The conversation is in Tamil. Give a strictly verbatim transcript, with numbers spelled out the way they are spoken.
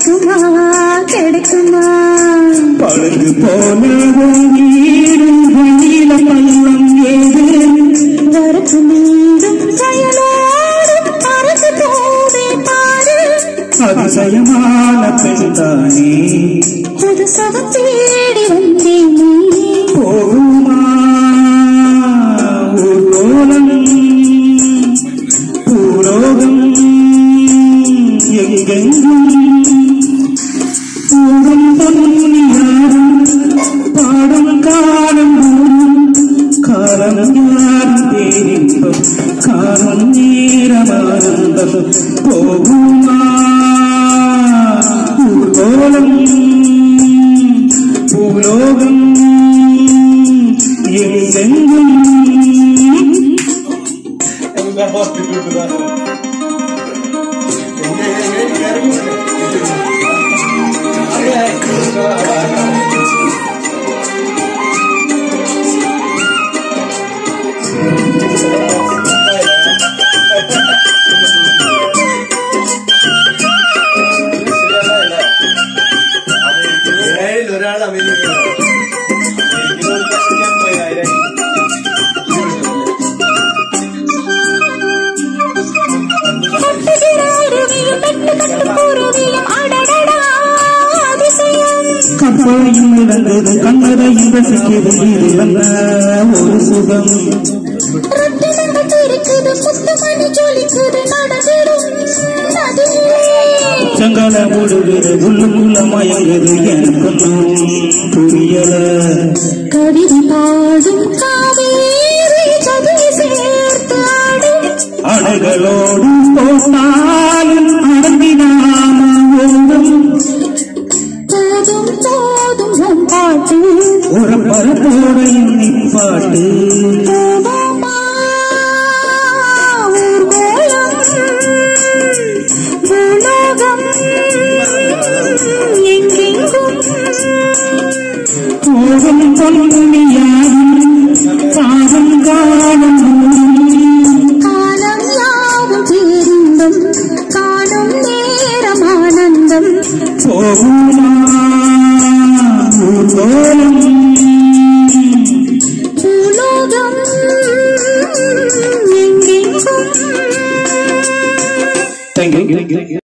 கிடைக்குமா கிடைக்குமா பழுது போன வீடும் நீல பள்ளம் ஏது வரப்பு மீண்டும் செயலோடும் அரசு போவே பாரு அதிசயமான பெண்தானே புது சகம் தேடி வந்தேனே போகுமா ஊர்வலம் பூரோகம் எங்கெங்கும் பூரம் பொன்னியாரும் பாடும் காலம் காலம் யாரும் தேரின்பம் காலம் நேரமானந்தம் போகுமா ஊர்வலம் பூலோகம் எங்கெங்கும் கப்பையும் இழந்தது கண்ணதையும் ரசிக்கிறது இது வந்த ஒரு சுகம் சங்கல முழுகுது உள்ளுக்குள்ள மயங்குது எனக்கு புரியல கவிதை பாடும் காவேரி சதுரை சேர்த்து ஆடும் அணைகளோடு போனாலும் அடங்கினாம ஓடும் போதும் போதும் உன் பாட்டு ஒரு பரப்போட நிப்பாட்டு போவோமா ஊர்வலம் பூலோகம் எங்கெங்கும் போகும் பொன்னியாரும் காலம் காலம் காலம் யாவும் பேரின்பம் காணும் நேரம் ஆனந்தம் போகுமா ஊர்வலம் பூலோகம் எங்கெங்கும் Thank you.